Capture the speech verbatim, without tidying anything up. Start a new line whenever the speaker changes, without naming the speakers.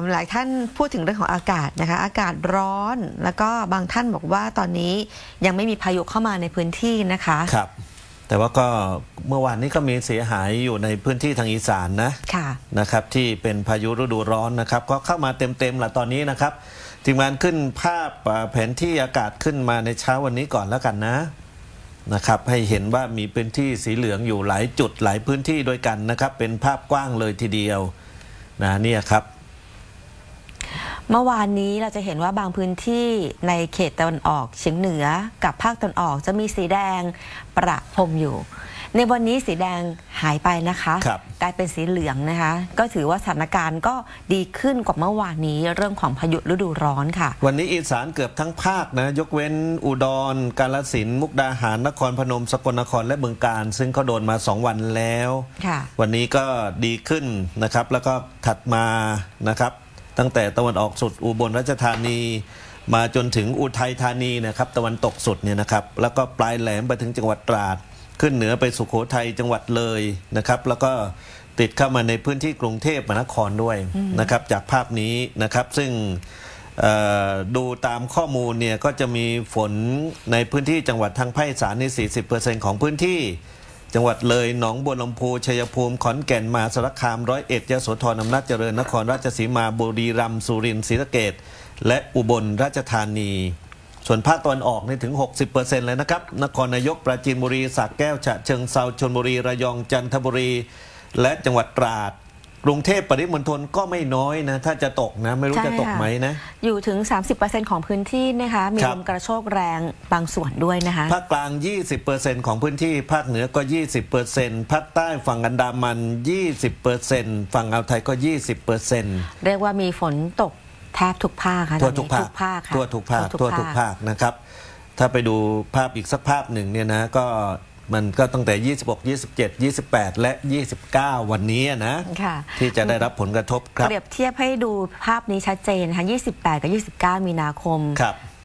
หลายท่านพูดถึงเรื่องของอากาศนะคะอากาศร้อนแล้วก็บางท่านบอกว่าตอนนี้ยังไม่มีพายุเข้ามาในพื้นที่นะคะ
ครับแต่ว่าก็เมื่อวานนี้ก็มีเสียหายอยู่ในพื้นที่ทางอีสานนะ
ค่ะ
นะครับที่เป็นพายุฤดูร้อนนะครับก็เข้ามาเต็มๆแหละตอนนี้นะครับทีมงานขึ้นภาพแผนที่อากาศขึ้นมาในเช้าวันนี้ก่อนแล้วกันนะนะครับให้เห็นว่ามีพื้นที่สีเหลืองอยู่หลายจุดหลายพื้นที่ด้วยกันนะครับเป็นภาพกว้างเลยทีเดียวนะเนี่ยครับ
เมื่อวานนี้เราจะเห็นว่าบางพื้นที่ในเขตตะวันออกเฉียงเหนือกับภาคตะวันออกจะมีสีแดงประพรมอยู่ในวันนี้สีแดงหายไปนะคะกลายเป็นสีเหลืองนะคะก็ถือว่าสถานการณ์ก็ดีขึ้นกว่าเมื่อวานนี้เรื่องของพายุฤดูร้อนค่ะ
วันนี้อีสานเกือบทั้งภาคนะยกเว้นอุดรกาฬสินธุ์มุกดาหารนครพนมสกลนครและบึงกาฬซึ่งเขาโดนมาสองวันแล้ววันนี้ก็ดีขึ้นนะครับแล้วก็ถัดมานะครับตั้งแต่ตะวันออกสุดอุบลราชธานีมาจนถึงอุทัยธานีนะครับตะวันตกสุดเนี่ยนะครับแล้วก็ปลายแหลมไปถึงจังหวัดตราดขึ้นเหนือไปสุโขทัยจังหวัดเลยนะครับแล้วก็ติดเข้ามาในพื้นที่กรุงเทพมหานครด้วยนะครับจากภาพนี้นะครับซึ่งดูตามข้อมูลเนี่ยก็จะมีฝนในพื้นที่จังหวัดทางภาคอีสานใน สี่สิบเปอร์เซ็นต์ ของพื้นที่จังหวัดเลยหนองบัวลำพูชัยภูมิขอนแก่นมหาสารคามร้อยเอ็ดยโสธรอำนาจเจริญนครราชสีมาบุรีรัมย์สุรินทร์ศรีสะเกษและอุบลราชธานีส่วนภาคตะวันออกนี่ถึง หกสิบเปอร์เซ็นต์ เลยนะครับนครนายกปราจีนบุรีสระแก้วฉะเชิงเทราชลบุรีระยองจันทบุรีและจังหวัดตราดกรุงเทพปริมณฑลก็ไม่น้อยนะถ้าจะตกนะไม่รู้จะตกไหมนะ
อยู่ถึง สามสิบเปอร์เซ็นต์ ของพื้นที่นะคะมีลมกระโชกแรงบางส่วนด้วยนะคะ
ภาคกลาง ยี่สิบเปอร์เซ็นต์ ของพื้นที่ภาคเหนือก็ ยี่สิบเปอร์เซ็นต์ ภาคใต้ฝั่งอันดามัน ยี่สิบเปอร์เซ็นต์ ฝั่งอ่าวไทยก็ ยี่สิบเปอร์เซ็นต์
เรียกว่ามีฝนตกแทบทุกภาคค่ะ
ทั่วทุกภาคทั่วทุกภาคทั่วทุกภาคนะครับถ้าไปดูภาพอีกสักภาพหนึ่งเนี่ยนะก็มันก็ตั้งแต่ยี่สิบหก ยี่สิบเจ็ด ยี่สิบแปดและยี่สิบเก้าวันนี้นะที่จะได้รับผลกระทบครับ
เปรียบเทียบให้ดูภาพนี้ชัดเจนค่ะยี่สิบแปดกับยี่สิบเก้ามีนาคม